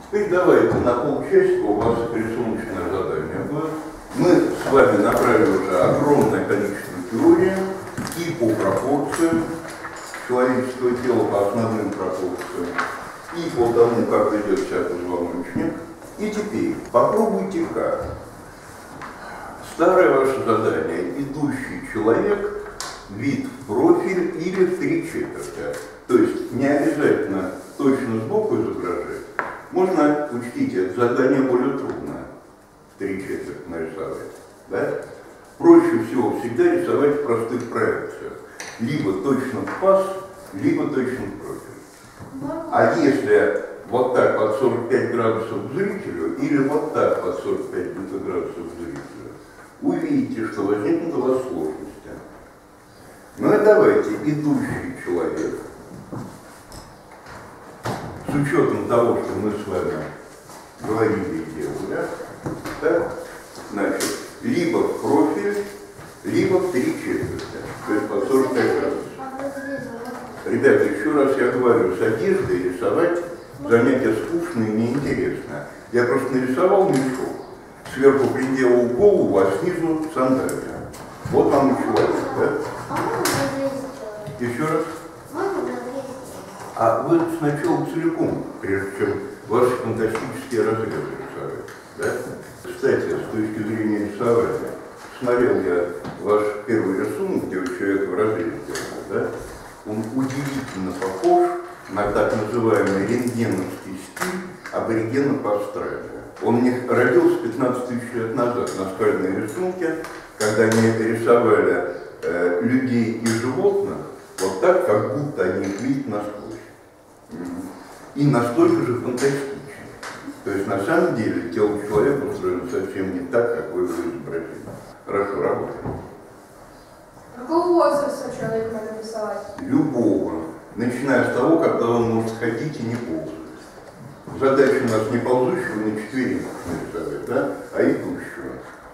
Теперь давайте на полчасика у вас рисуночное задание будет. Мы с вами направили уже огромное количество теорий и по пропорциям человеческого тела, по основным пропорциям, и по тому, как ведет себя позвоночник. И теперь попробуйте-ка. Старое ваше задание: идущий человек, вид в профиль или в 3/4. То есть не обязательно точно сбоку изображать. Можно, учтите, это задание более трудное, в 3/4 нарисовать. Да? Проще всего всегда рисовать в простых проекциях. Либо точно в паз, либо точно в профиль. А если вот так под 45 градусов к зрителю, или вот так под 45 градусов к зрителю, увидите, что возникнут у вас сложности. Ну и давайте, идущий человек, с учетом того, что мы с вами говорили и делали, да, значит, либо в профиль, либо в 3/4, то есть по 45 градусов. Ребята, еще раз я говорю, с одеждой рисовать занятие скучное и неинтересное. Я просто нарисовал мешок, сверху приделал голову, а снизу сандалия. Вот вам и человек, да? Еще раз. А вы сначала целиком, прежде чем ваши фантастические разрезы рисовать. Да? Кстати, с точки зрения рисования, смотрел я ваш первый рисунок, где вы человека в разрезе делали, да? Он удивительно похож на так называемый рентгеновский стиль аборигенов Австралии. Он у них родился 15 тысяч лет назад на скальные рисунки, когда они рисовали людей и животных вот так, как будто они их видят насквозь. И настолько же фантастично. То есть на самом деле тело человека устроено совсем не так, как вы его изобразили. Хорошо, работаем. Какого возраста человека надо рисовать? Любого. Начиная с того, когда он может ходить и не ползать. Задача у нас не ползущего на четвереньках нарисовать, да, а идущего.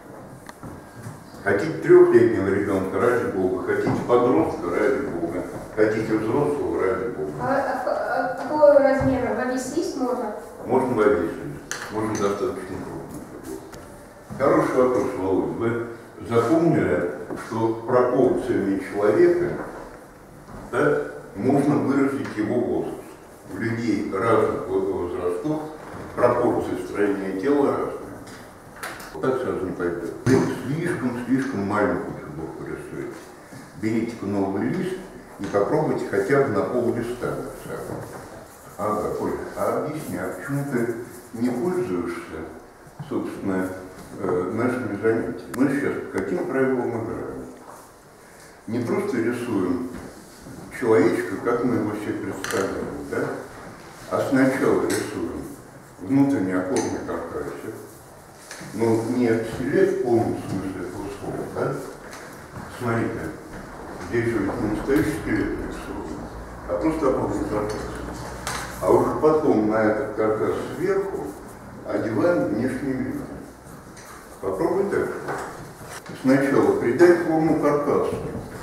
Хотите 3-летнего ребенка, ради Бога, хотите подростка, ради Бога, хотите взрослого, ради Бога. А какого размера? Во весь лист можно? Можно во весь лист, можно достаточно крупно. Хороший вопрос, Володя. Вы запомнили, что пропорциями человека, да, можно выразить его возраст. У людей разных возрастов пропорции строения тела разные. Вот так сразу не пойдет. Вы слишком маленькую фигурку рисуете. Берите-ка новый лист и попробуйте хотя бы на пол-листа нарисовать. Ага, Оль, а объясни, а почему ты не пользуешься, собственно, нашими занятиями? Мы сейчас по каким правилам играем? Не просто рисуем человечка, как мы его себе представляем, да? А сначала рисуем внутренний опорный каркасик, но не скелет в полном смысле этого слова, да? Смотрите, здесь же не настоящий скелет рисуем, а просто опорный каркас. А уже потом на этот каркас сверху одеваем внешний вид. Попробуй так же. Сначала придай форму каркасу.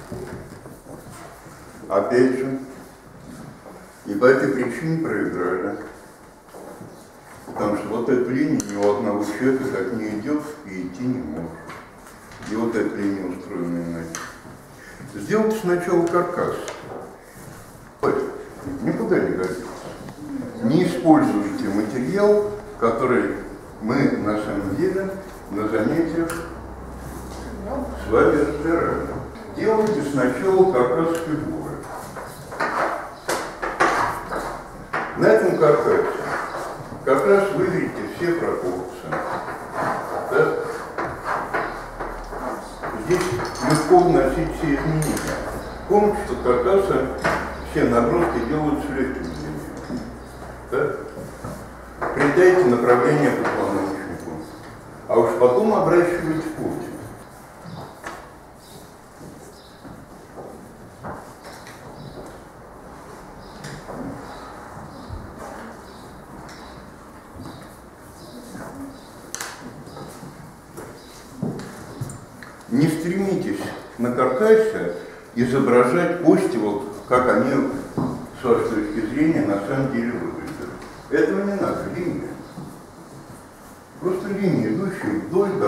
Опять же, и по этой причине проиграли. Потому что вот эту линию ни у одного человека так не идет и идти не может. И вот эта линия устроена иначе. Сделайте сначала каркас. Никуда не годится. Не используйте материал, который мы на самом деле на занятиях с вами разбираем. Делайте сначала каркас фигуры. На этом каркасе как раз выберите все пропорции. Да? Здесь легко вносить все изменения. Помните, что каркасы все наброски делают с легким изменением. Да? Придайте направление позвоночнику, а уж потом обращивайте путь. Не стремитесь на каркасе изображать кости, вот как они с вашей точки зрения на самом деле выглядят. Этого не надо, линия. Просто линия, идущая вдоль